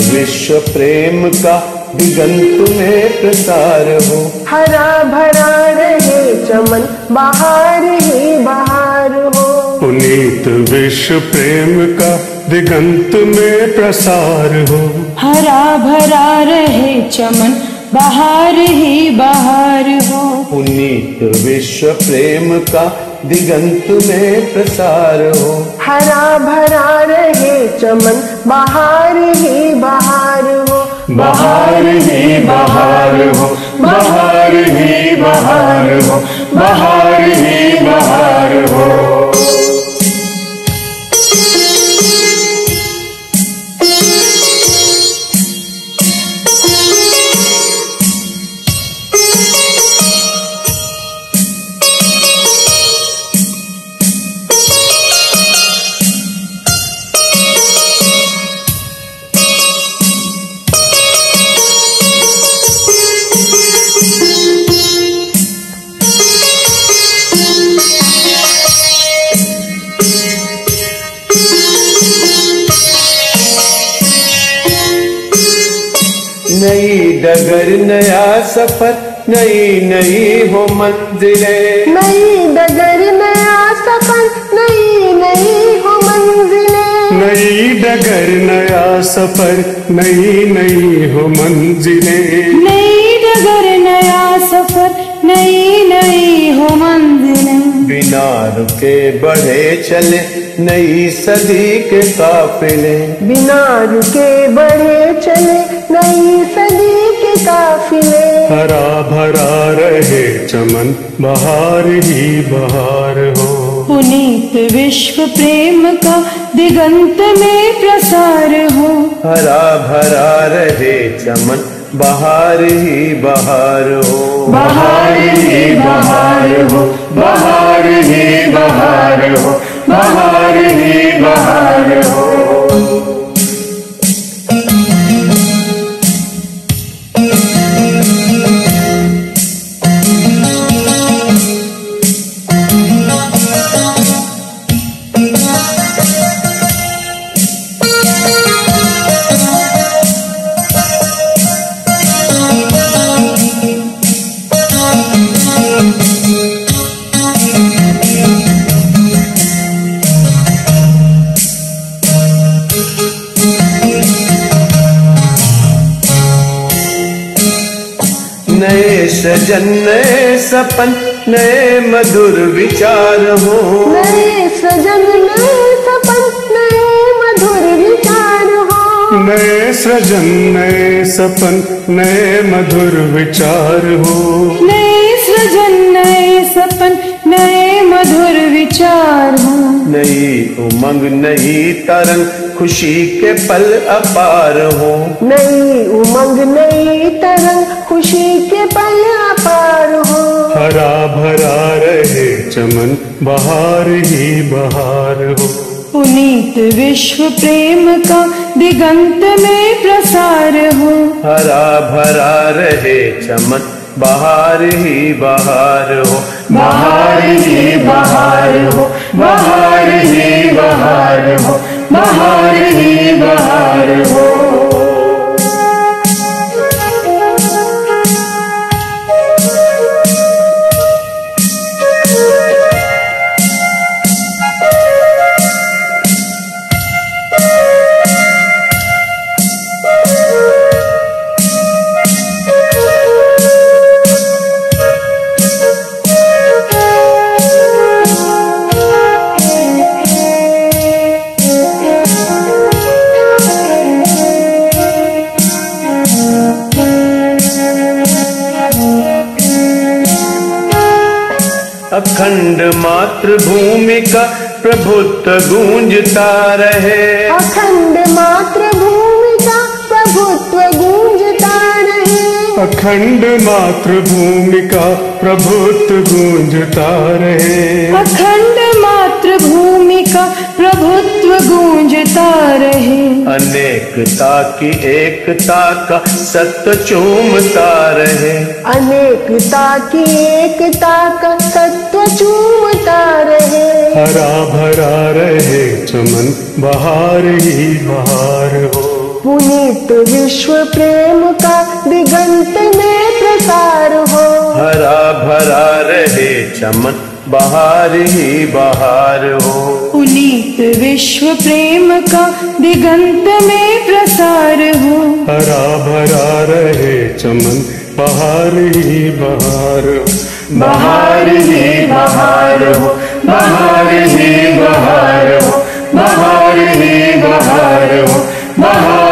विश्व प्रेम का दिगंत में प्रसार हो। हरा भरा रहे चमन बहार ही बहार हो। पुनीत विश्व प्रेम का दिगंत में प्रसार हो। हरा भरा रहे चमन बहार ही बहार हो। पुनीत विश्व प्रेम का दिगंत में प्रसार हो। हरा भरा रहे चमन बहार ही बहार हो। बहार ही बहार हो, बहार ही बहार हो, बहार ही बहार हो। नई डगर नया सफर, नई नई हो मंजिलें। नई डगर नया सफर, नई नई हो मंजिलें। नई डगर नया सफर, नई नई हो मंजिलें। नई डगर नया सफर, नई नई हो मंजिलें। बिना रुके बढ़े चले नई सदी के काफिले। बिना रुके बढ़े चले नई सदी के काफिले। हरा भरा रहे चमन बहार ही बहार हो। पुनीत विश्व प्रेम का दिगंत में प्रसार हो। हरा भरा रहे चमन बहार ही बहार हो। बहार ही बहार हो, बहार ही बहार हो, बहार ही बहार हो। नए सजन नए सपन, नए मधुर विचार हो। नए सजन नए सपन, नए मधुर विचार हो। नए सृजन नए सपन, नए मधुर विचार हो। नए सृजन नए सपन, नए मधुर विचार हो। नई उमंग नई तरंग, खुशी के पल अपार हो। नई उमंग नई तरंग, खुशी के पल अपार हो। हरा भरा रहे चमन बहार ही बहार हो। पुनीत विश्व प्रेम का दिगंत में प्रसार हो। हरा भरा रहे चमन बहार ही बहार हो। बहार ही बहार हो, बहार ही बहार हो, बहार ही बहार हो। अखंड मातृभूमि का प्रभुत्व गूंजता रहे। अखंड मातृभूमि का प्रभुत्व गूंजता रहे। अखंड मातृभूमि का प्रभुत्व गूंजता रहे। अखंड मातृभूमि का प्रभुत्व गूंजता रहे। अनेकता की एकता का सत्य चूमता रहे। अनेकता की एकता का सत्व चूमता रहे। हरा भरा रहे चमन बहार ही बहार हो। पुनीत विश्व प्रेम का दिगंत में प्रसार हो। हरा भरा रहे चमन बहार ही बहार हो। पुनीत विश्व प्रेम का दिगंत में प्रसार हो। हरा भरा रहे चमन बहार ही बहार हो। बहार ही बहार हो, बहार ही बहार हो, बहार ही बहार हो, बहार